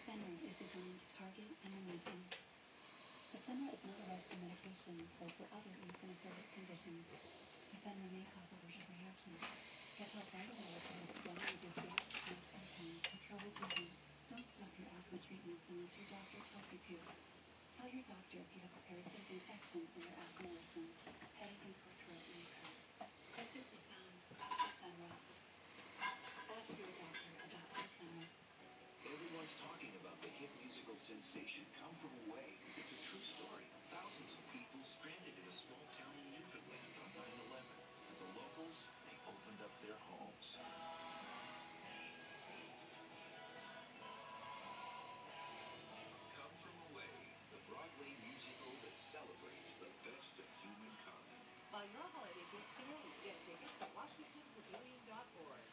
Fasenra is designed to target and remove them. Fasenra is not a rescue medication or for other eosinophilic conditions. Fasenra may cause allergic reactions. Get help right away if you have swelling of your face, mouth, or tongue, or trouble breathing. Don't stop your asthma treatments unless your doctor tells you to. Tell your doctor if you have a parasitic infection and your asthma worsens. Headache and sore throat may occur. This is the sound of Fasenra. Ask your doctor about Fasenra. Everyone's talking about the hit musical sensation Come From Away. It's a true story. Thousands of people stranded in a small town in Newfoundland on 9/11. And the locals, they opened up their homes. Come From Away, the Broadway musical that celebrates the best of humankind. Buy your holiday gifts today. Get tickets at WashingtonPavilion.org.